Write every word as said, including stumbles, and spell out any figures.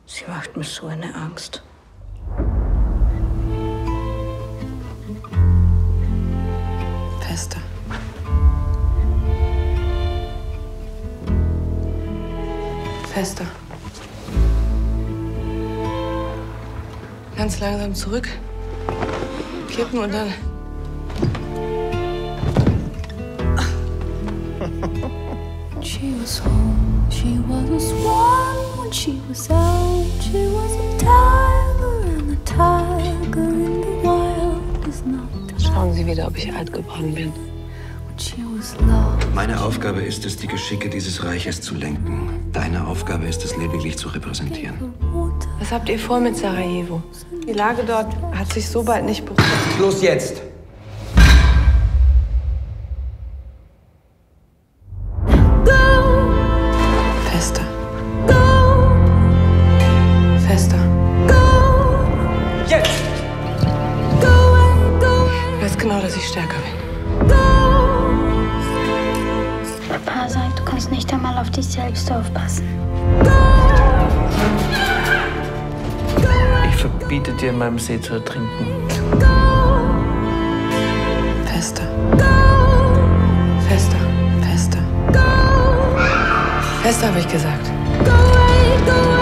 Sie macht mir so eine Angst. Fester. Fester. Ganz langsam zurück. Kippen und dann... She was home, she was a swan when she was out. She was a tiger and a tiger in the wild is not. Schauen Sie wieder, ob ich alt geworden bin. She was lost. Meine Aufgabe ist es, die Geschicke dieses Reiches zu lenken. Deine Aufgabe ist es, lediglich zu repräsentieren. Was habt ihr vor mit Sarajevo? Die Lage dort hat sich so bald nicht beruhigt. Los jetzt! Fester. Fester. Jetzt! Ich weiß genau, dass ich stärker bin. Papa sagt, du kannst nicht einmal auf dich selbst aufpassen. Ich verbiete dir, in meinem See zu ertrinken. Fester. Fester. Fester. Fester, habe ich gesagt. Go away, go away.